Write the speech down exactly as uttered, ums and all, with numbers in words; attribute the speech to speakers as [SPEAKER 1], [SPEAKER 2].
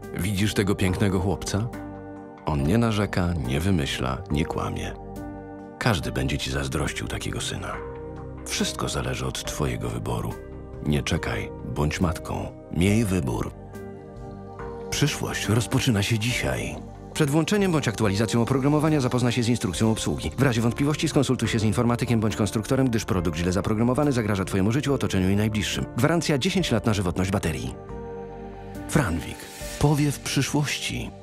[SPEAKER 1] Widzisz tego pięknego chłopca? On nie narzeka, nie wymyśla, nie kłamie. Każdy będzie ci zazdrościł takiego syna. Wszystko zależy od twojego wyboru. Nie czekaj, bądź matką. Miej wybór. Przyszłość rozpoczyna się dzisiaj. Przed włączeniem bądź aktualizacją oprogramowania zapoznaj się z instrukcją obsługi. W razie wątpliwości skonsultuj się z informatykiem bądź konstruktorem, gdyż produkt źle zaprogramowany zagraża twojemu życiu, otoczeniu i najbliższym. Gwarancja dziesięć lat na żywotność baterii. Franwik. Powiew przyszłości.